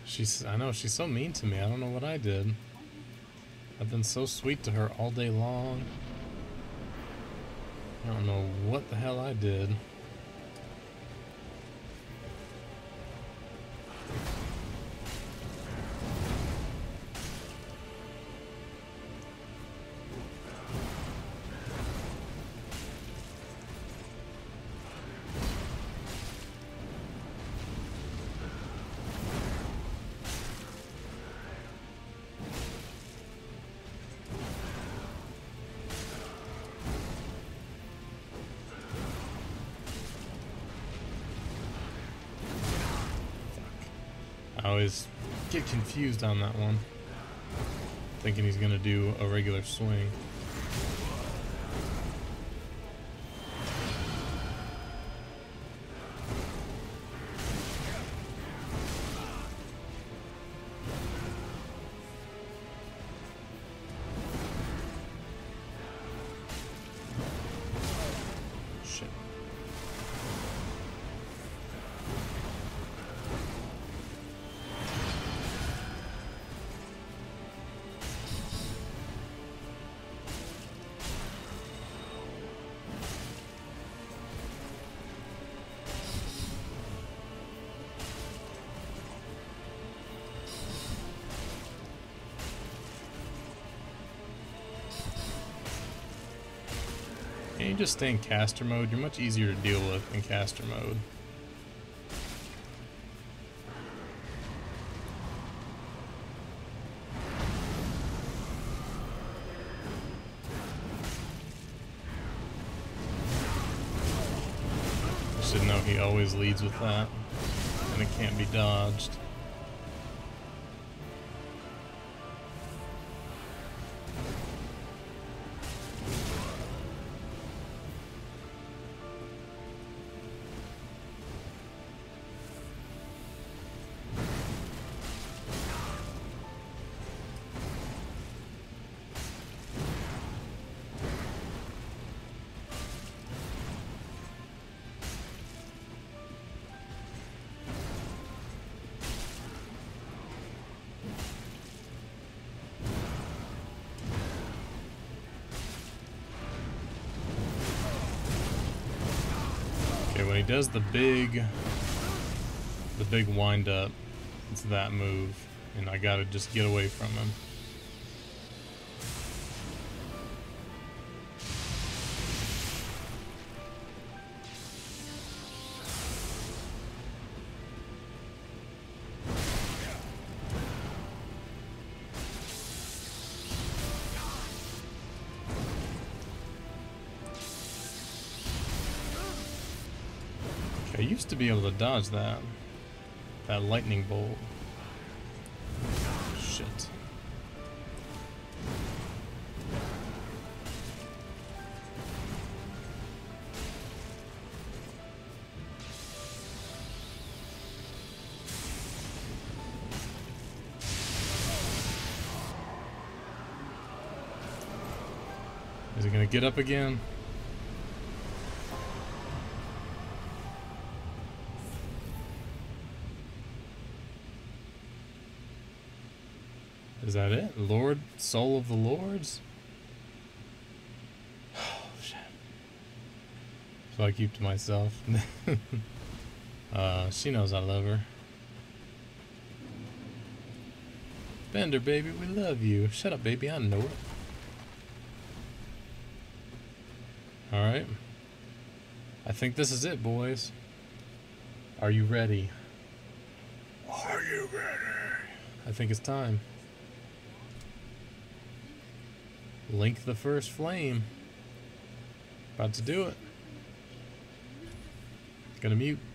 I know, she's so mean to me. I don't know what I did. I've been so sweet to her all day long. I don't know what the hell I did. I always get confused on that one, thinking he's gonna do a regular swing. Shit. Can you just stay in caster mode? You're much easier to deal with in caster mode. I should know he always leads with that, and it can't be dodged. Okay, when he does the big wind up, it's that move, and I gotta just get away from him. I used to be able to dodge that lightning bolt. Shit. Is he gonna get up again? Is that it? Lord, Soul of the Lords? Oh, shit. So I keep to myself. She knows I love her. Bender, baby, we love you. Shut up, baby, I know it. Alright. I think this is it, boys. Are you ready? Are you ready? I think it's time. Link the first flame. About to do it. Gonna mute.